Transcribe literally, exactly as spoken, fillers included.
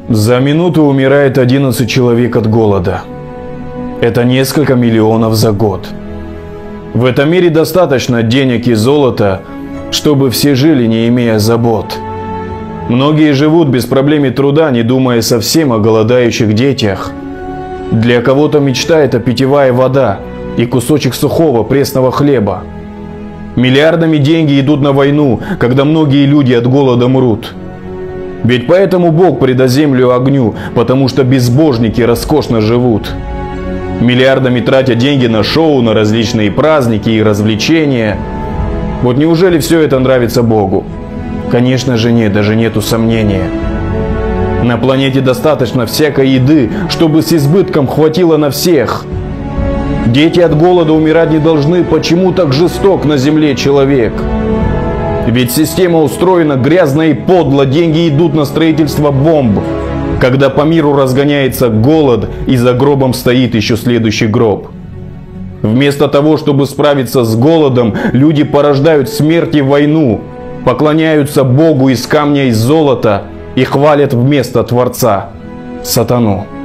За минуту умирает одиннадцать человек от голода. Это несколько миллионов за год. В этом мире достаточно денег и золота, чтобы все жили, не имея забот. Многие живут без проблем труда, не думая совсем о голодающих детях. Для кого-то мечта – это питьевая вода и кусочек сухого пресного хлеба. Миллиардами деньги идут на войну, когда многие люди от голода мрут. Ведь поэтому Бог предал землю огню, потому что безбожники роскошно живут. Миллиардами тратят деньги на шоу, на различные праздники и развлечения. Вот неужели все это нравится Богу? Конечно же нет, даже нету сомнения. На планете достаточно всякой еды, чтобы с избытком хватило на всех. Дети от голода умирать не должны, почему так жесток на земле человек? Ведь система устроена грязно и подло, деньги идут на строительство бомб. Когда по миру разгоняется голод, и за гробом стоит еще следующий гроб. Вместо того, чтобы справиться с голодом, люди порождают смерть и войну, поклоняются Богу из камня и золота и хвалят вместо Творца сатану.